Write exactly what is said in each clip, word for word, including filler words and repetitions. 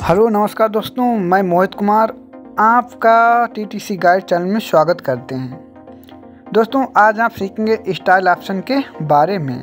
Hello नमस्कार दोस्तों, मैं मोहित कुमार आपका टीटीसी गाइड चैनल में स्वागत करते हैं। दोस्तों आज आप सीखेंगे स्टाइल ऑप्शन के बारे में।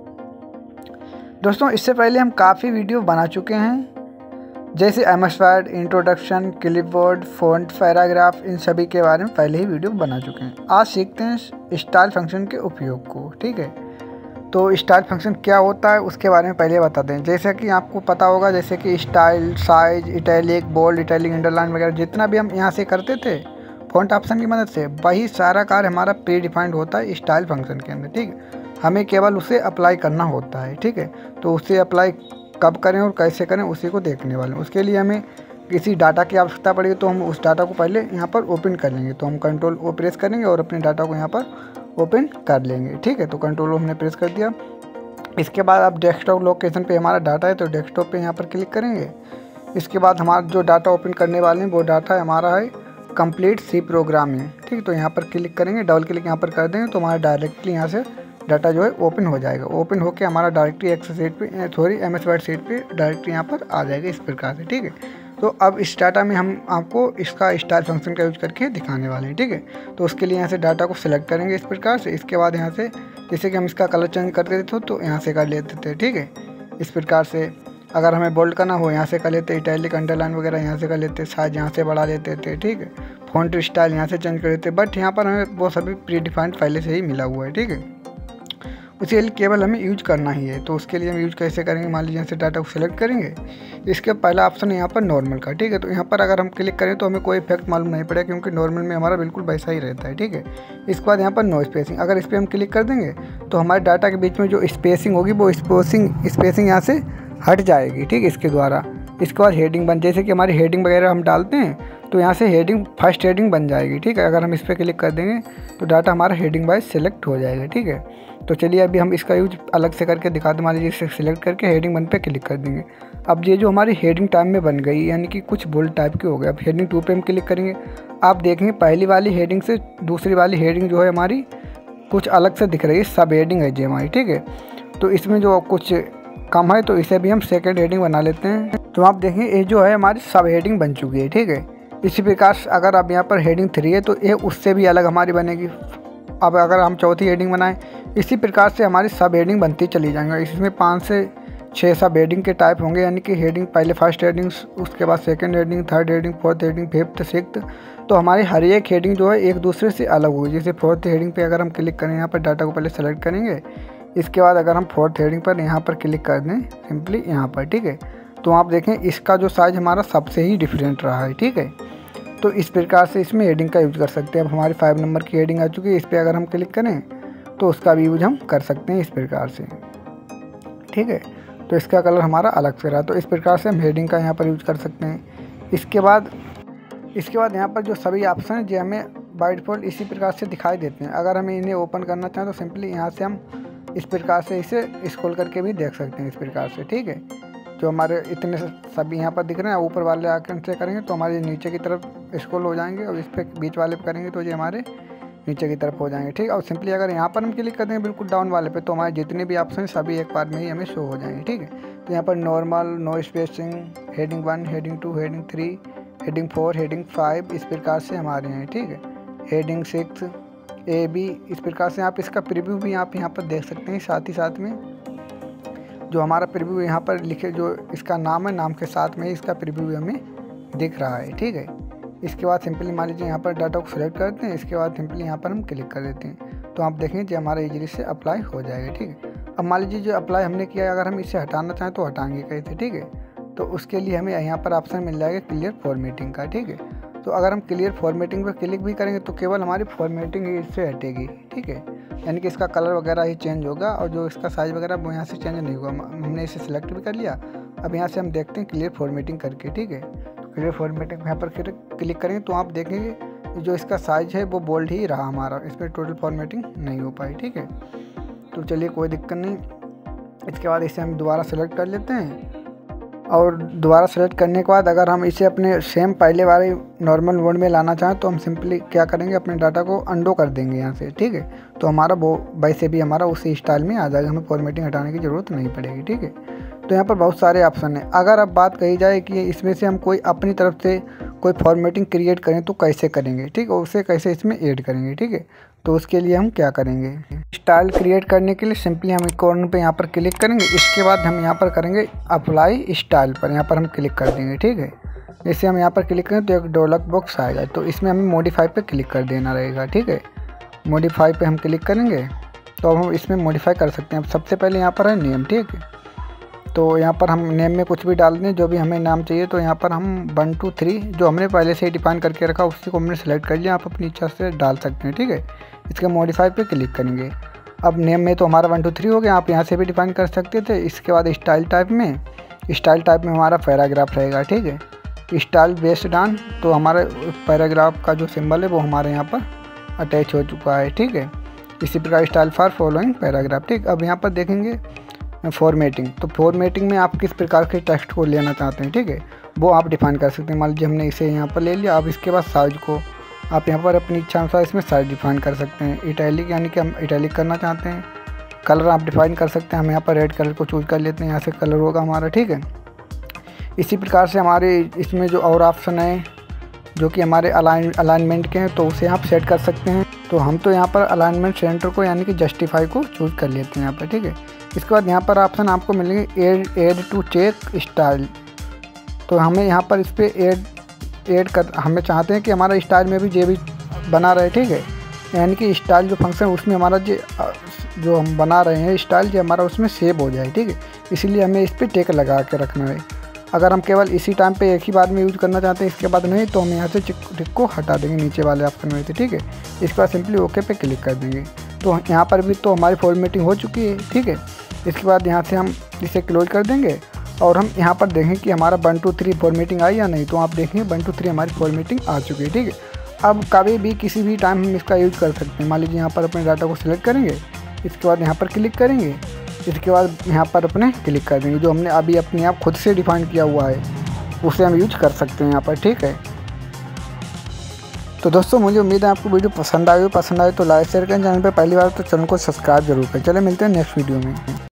दोस्तों इससे पहले हम काफ़ी वीडियो बना चुके हैं, जैसे M S Word, introduction, clipboard, font, paragraph, इन सभी के बारे में पहले ही वीडियो बना चुके हैं। आज सीखते हैं स्टाइल फंक्शन के उपयोग को। ठीक है, तो स्टाइल फंक्शन क्या होता है उसके बारे में पहले बता दें। जैसे कि आपको पता होगा, जैसे कि style, size, italic, bold, italic, underline वगैरह जितना भी हम यहाँ से करते थे फ़ॉन्ट ऑप्शन की मदद से, वही सारा कार्य हमारा प्री डिफाइंड होता है स्टाइल फंक्शन के अंदर। ठीक है, हमें केवल उसे अप्लाई करना होता है। ठीक है, तो उसे अप्लाई कब करें और कैसे करें उसी को देखने वाले हैं। उसके लिए हमें किसी डाटा की आवश्यकता पड़ेगी, तो हम उस डाटा को पहले यहाँ पर ओपन कर लेंगे। तो हम कंट्रोल ओ प्रेस करेंगे और अपने डाटा को यहाँ पर ओपन कर लेंगे। ठीक है, तो कंट्रोल ओ हमने प्रेस कर दिया। इसके बाद आप डेस्कटॉप लोकेशन पे हमारा डाटा है, तो डेस्कटॉप पे यहाँ पर क्लिक करेंगे। इसके बाद हमारा जो डाटा ओपन करने वाले हैं वो डाटा हमारा है कंप्लीट सी प्रोग्रामिंग। ठीक, तो यहाँ पर क्लिक करेंगे, डबल क्लिक यहाँ पर कर देंगे तो हमारा डायरेक्टली यहाँ से डाटा जो है ओपन हो जाएगा। ओपन होकर हमारा डायरेक्टली एक्सेल शीट पे sorry M S Word sheet पे डायरेक्टली यहाँ पर आ जाएगा इस प्रकार से। ठीक है, तो अब इस डाटा में हम आपको इसका स्टाइल फंक्शन का यूज करके दिखाने वाले हैं। ठीक है, तो उसके लिए यहाँ से डाटा को सिलेक्ट करेंगे इस प्रकार से। इसके बाद यहाँ से जैसे कि हम इसका कलर चेंज कर देते थे तो यहाँ से कर लेते थे। ठीक है, इस प्रकार से अगर हमें बोल्ड करना हो यहाँ से कर लेते, इटैलिक, अंडरलाइन वगैरह यहाँ से कर लेते, साइज यहाँ से बढ़ा लेते थे। ठीक है, फ़ॉन्ट स्टाइल यहाँ से चेंज कर देते, बट यहाँ पर हमें वो सभी प्री डिफाइंड पहले से ही मिला हुआ है। ठीक है, उसे केवल हमें यूज करना ही है। तो उसके लिए हम यूज कैसे करेंगे, मान लीजिए यहाँ से डाटा को सिलेक्ट करेंगे। इसके पहला ऑप्शन है यहाँ पर नॉर्मल का। ठीक है, तो यहाँ पर अगर हम क्लिक करें तो हमें कोई इफेक्ट मालूम नहीं पड़ेगा, क्योंकि नॉर्मल में हमारा बिल्कुल वैसा ही रहता है। ठीक है, इसके बाद यहाँ पर नो स्पेसिंग, अगर इस पर हम क्लिक कर देंगे तो हमारे डाटा के बीच में जो स्पेसिंग होगी वो स्पेसिंग स्पेसिंग यहाँ से हट जाएगी। ठीक है, इसके द्वारा। इसके बाद हेडिंग बन, जैसे कि हमारी हेडिंग वगैरह हम डालते हैं तो यहाँ से हेडिंग फर्स्ट हेडिंग बन जाएगी। ठीक है, अगर हम इस पर क्लिक कर देंगे तो डाटा हमारा हेडिंग वाइज सिलेक्ट हो जाएगा। ठीक है, तो चलिए अभी हम इसका यूज अलग से करके दिखा दें। मान लीजिए इसे सिलेक्ट करके हेडिंग वन पे क्लिक कर देंगे। अब ये जो हमारी हेडिंग टाइप में बन गई, यानी कि कुछ बोल्ड टाइप की हो गई। अब हेडिंग टू पे हम क्लिक करेंगे, आप देखेंगे पहली वाली हेडिंग से दूसरी वाली हेडिंग जो है हमारी कुछ अलग से दिख रही है, सब हेडिंग है जी हमारी। ठीक है, तो इसमें जो कुछ कम है तो इसे भी हम सेकेंड हेडिंग बना लेते हैं। तो आप देखेंगे ये जो है हमारी सब हेडिंग बन चुकी है। ठीक है, इसी प्रकार अगर अब यहाँ पर हेडिंग थ्री है तो ये उससे भी अलग हमारी बनेगी। अब अगर हम चौथी हेडिंग बनाएं, इसी प्रकार से हमारी सब हेडिंग बनती चली जाएंगे। इसमें पाँच से छः सब हेडिंग के टाइप होंगे, यानी कि हेडिंग पहले फर्स्ट हेडिंग, उसके बाद second heading, third heading, fourth heading, fifth, sixth. तो हमारी हर एक हेडिंग जो है एक दूसरे से अलग होगी। जैसे फोर्थ हेडिंग पे अगर हम क्लिक करें, यहाँ पर डाटा को पहले सेलेक्ट करेंगे। इसके बाद अगर हम फोर्थ हेडिंग पर यहाँ पर क्लिक कर दें, सिंपली यहाँ पर। ठीक है, तो आप देखें इसका जो साइज हमारा सबसे ही डिफरेंट रहा है। ठीक है, तो इस प्रकार से इसमें हेडिंग का यूज कर सकते हैं। अब हमारी फाइव नंबर की हेडिंग आ चुकी है, इस पर अगर हम क्लिक करें तो उसका भी यूज हम कर सकते हैं इस प्रकार से। ठीक है, तो इसका कलर हमारा अलग से रहा, तो इस प्रकार से हम हेडिंग का यहाँ पर यूज कर सकते हैं। इसके बाद इसके बाद यहाँ पर जो सभी ऑप्शन है जो हमें बाय डिफ़ॉल्ट इसी प्रकार से दिखाई देते हैं। अगर हमें इन्हें ओपन करना चाहें तो सिंपली यहाँ से हम इस प्रकार से इसे स्क्रॉल करके भी देख सकते हैं इस प्रकार से। ठीक है, जो हमारे इतने सभी यहाँ पर दिख रहे हैं, ऊपर वाले आइकन से करेंगे तो हमारे नीचे की तरफ स्क्रॉल हो जाएंगे, और इस पर बीच वाले पे करेंगे तो ये हमारे नीचे की तरफ हो जाएंगे। ठीक है, और सिंपली अगर यहाँ पर हम क्लिक कर देंगे बिल्कुल डाउन वाले पे तो हमारे जितने भी ऑप्शन सभी एक बार में ही हमें शो हो जाएंगे। ठीक है, तो यहाँ पर normal, no spacing, heading one, heading two, heading three, heading four, heading five, इस प्रकार से हमारे हैं। ठीक है, हेडिंग सिक्स, ए बी, इस प्रकार से आप इसका प्रीव्यू भी आप यहाँ पर देख सकते हैं। साथ ही साथ में जो हमारा प्रीव्यू यहाँ पर लिखे, जो इसका नाम है, नाम के साथ में इसका प्रीव्यू हमें दिख रहा है। ठीक है, इसके बाद सिंपली मान लीजिए यहाँ पर डाटा को सिलेक्ट करते हैं। इसके बाद सिंपली यहाँ पर हम क्लिक कर देते हैं, तो आप देखेंगे जो हमारा इजीली से अप्लाई हो जाएगा। ठीक है, अब मान लीजिए जो अप्लाई हमने किया, अगर हम इसे हटाना चाहें तो हटाएंगे कैसे। ठीक है, तो उसके लिए हमें यहाँ पर ऑप्शन मिल जाएगा क्लियर फॉर्मेटिंग का। ठीक है, तो अगर हम क्लियर फॉर्मेटिंग पर क्लिक भी करेंगे तो केवल हमारी फॉर्मेटिंग ही इससे हटेगी। ठीक है, यानी कि इसका कलर वगैरह ही चेंज होगा, और जो इसका साइज़ वगैरह वो यहाँ से चेंज नहीं होगा। हमने इसे सिलेक्ट भी कर लिया। अब यहाँ से हम देखते हैं क्लियर फॉर्मेटिंग करके। ठीक है, तो क्लियर फॉर्मेटिंग यहाँ पर क्लिक करेंगे तो आप देखेंगे जो इसका साइज़ है वो बोल्ड ही रहा हमारा, इसमें टोटल फॉर्मेटिंग नहीं हो पाई। ठीक है, तो चलिए कोई दिक्कत नहीं। इसके बाद इसे हम दोबारा सेलेक्ट कर लेते हैं, और दोबारा सेलेक्ट करने के बाद अगर हम इसे अपने सेम पहले वाले नॉर्मल मोड में लाना चाहें तो हम सिंपली क्या करेंगे, अपने डाटा को अंडो कर देंगे यहाँ से। ठीक है, तो हमारा वो वैसे भी हमारा उसी स्टाइल में आ जाएगा, हमें फॉर्मेटिंग हटाने की ज़रूरत नहीं पड़ेगी। ठीक है, तो यहाँ पर बहुत सारे ऑप्शन हैं। अगर अब बात कही जाए कि इसमें से हम कोई अपनी तरफ से कोई फॉर्मेटिंग क्रिएट करें तो कैसे करेंगे, ठीक है, उसे कैसे इसमें ऐड करेंगे, ठीक है। तो उसके लिए हम क्या करेंगे, स्टाइल क्रिएट करने के लिए सिंपली हम कॉर्नर पे यहाँ पर क्लिक करेंगे। इसके बाद हम यहाँ पर करेंगे अप्लाई स्टाइल पर, यहाँ पर हम क्लिक कर देंगे, ठीक है। जैसे हम यहाँ पर क्लिक करें तो एक डायलॉग बॉक्स आएगा, तो इसमें हमें मॉडिफाई पे क्लिक कर देना रहेगा, ठीक है। मॉडिफाई पे हम क्लिक करेंगे तो अब हम इसमें मॉडिफाई कर सकते हैं। सबसे पहले यहाँ पर है नेम, ठीक है। तो यहाँ पर हम नेम में कुछ भी डाल दें जो भी हमें नाम चाहिए। तो यहाँ पर हम वन टू थ्री जो हमने पहले से ही डिफाइन करके रखा उसी को हमने सेलेक्ट कर लिया, आप अपनी इच्छा से डाल सकते हैं, ठीक है। इसके मॉडिफाई पे क्लिक करेंगे। अब नेम में तो हमारा वन टू थ्री हो गया, आप यहाँ से भी डिफाइन कर सकते थे। इसके बाद स्टाइल टाइप में स्टाइल टाइप में हमारा पैराग्राफ रहेगा, ठीक है। स्टाइल बेस्ड ऑन, तो हमारे पैराग्राफ का जो सिंबल है वो हमारे यहाँ पर अटैच हो चुका है, ठीक है। इसी प्रकार स्टाइल फॉर फॉलोइंग पैराग्राफ, ठीक। अब यहाँ पर देखेंगे फॉर्मेटिंग, तो फॉर्मेटिंग में आप किस प्रकार के टेक्स्ट को लेना चाहते हैं, ठीक है, वो आप डिफाइन कर सकते हैं। मान लीजिए हमने इसे यहाँ पर ले लिया। अब इसके बाद साइज को आप यहाँ पर अपनी इच्छा अनुसार इसमें साइज डिफाइन कर सकते हैं। इटैलिक यानी कि हम इटैलिक करना चाहते हैं। कलर आप डिफाइन कर सकते हैं, हम यहाँ पर रेड कलर को चूज़ कर लेते हैं, यहाँ से कलर होगा हमारा, ठीक है। इसी प्रकार से हमारे इसमें जो और ऑप्शन है जो कि हमारे अलाइन अलाइनमेंट के हैं तो उसे आप सेट कर सकते हैं। तो हम तो यहाँ पर अलाइनमेंट सेंटर को यानी कि जस्टिफाई को चूज़ कर लेते हैं यहाँ पर, ठीक है। इसके बाद यहाँ पर ऑप्शन आपको मिलेंगे add add to check style. तो हमें यहाँ पर इस पर एड ऐड कर हमें चाहते हैं कि हमारा स्टाइल में भी जे भी बना रहे, ठीक है। यानी कि स्टाइल जो फंक्शन उसमें हमारा जो जो हम बना रहे हैं स्टाइल जो हमारा उसमें सेव हो जाए, ठीक है। इसीलिए हमें इस पर टेक लगा के रखना है। अगर हम केवल इसी टाइम पे एक ही बार में यूज़ करना चाहते हैं, इसके बाद नहीं, तो हम यहाँ से टिक को हटा देंगे नीचे वाले ऑप्शन में से, ठीक है। इसके बाद सिंपली ओके पे क्लिक कर देंगे। तो यहाँ पर भी तो हमारी फॉर्मेटिंग हो चुकी है, ठीक है। इसके बाद यहाँ से हम इसे क्लोज कर देंगे और हम यहाँ पर देखें कि हमारा वन टू थ्री फॉर्मेटिंग आई या नहीं। तो आप देखेंगे वन टू थ्री हमारी फॉर्मेटिंग आ चुकी है, ठीक है। अब कभी भी किसी भी टाइम हम इसका यूज़ कर सकते हैं। मान लीजिए यहाँ पर अपने डाटा को सिलेक्ट करेंगे, इसके बाद यहाँ पर क्लिक करेंगे, इसके बाद यहाँ पर अपने क्लिक कर देंगे। जो हमने अभी अपने आप खुद से डिफाइन किया हुआ है उसे हम यूज कर सकते हैं यहाँ पर, ठीक है। तो दोस्तों मुझे उम्मीद है आपको वीडियो पसंद आई हो। पसंद आए तो लाइक शेयर करें, चैनल पर पहली बार तो चैनल को सब्सक्राइब जरूर करें। चले मिलते हैं नेक्स्ट वीडियो में।